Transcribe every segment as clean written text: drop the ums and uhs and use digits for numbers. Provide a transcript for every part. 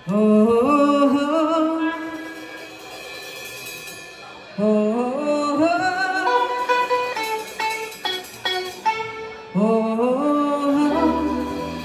Oh, oh, oh, oh, oh, oh.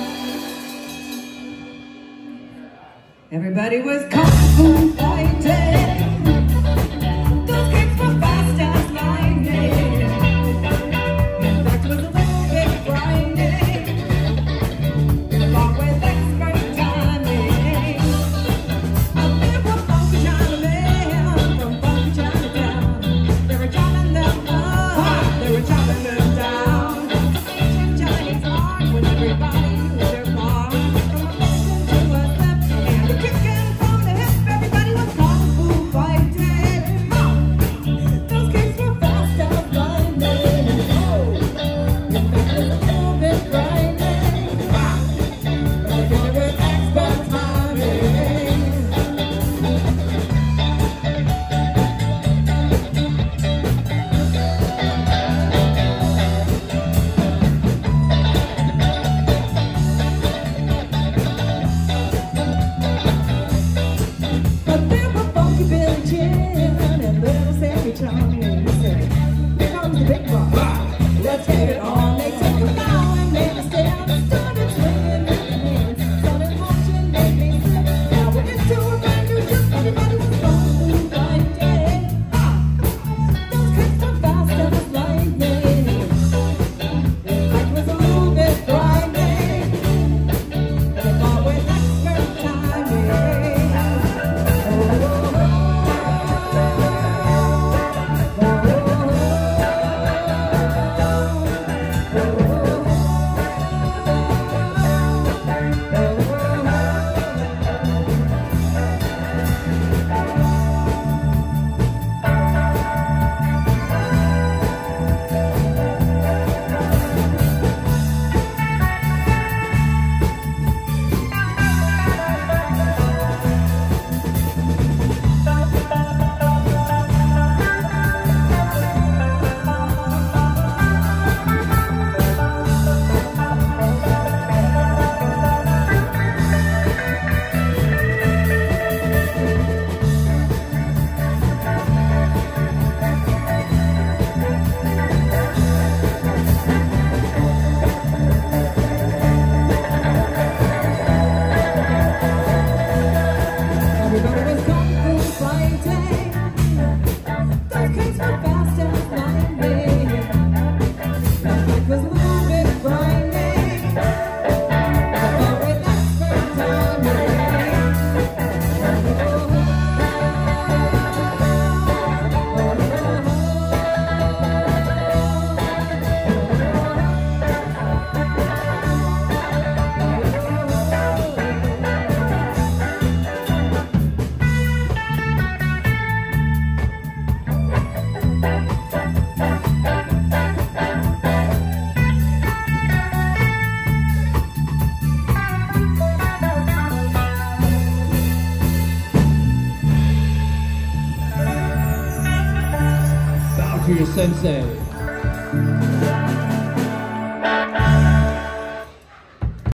Everybody was kung fu fighting. Those kicks were fast as lightning. In fact, it was a little bit frightening. Along with expert timing. Up there were funky Chinamen from funky Chinatown. They were chopping them up, they were chopping them down. Ancient Chinese art when everybody knew their part. From a motion to a step and a kicking from the hip, everybody was kung fu fighting. Those kicks were fast as lightning. Oh, in fact, it was a little bit frightening. But I did it with expert timing. But there were funky Billy Chin and little Sammy Chung. He said, "Here comes the big rock. Let's get it on." They took a bow and made a stand and started swinging their hands. Sudden motion made me slip. Now we're into a brand new trip. Everybody was kung fu fighting. Those kicks were fast as lightning. In fact, it was a little bit frightening. And they fought with expert timing. Everybody was kung fu fighting. Those kicks were fast as lightning. And it was a little bit frightening. But with expert Bow to your sensei.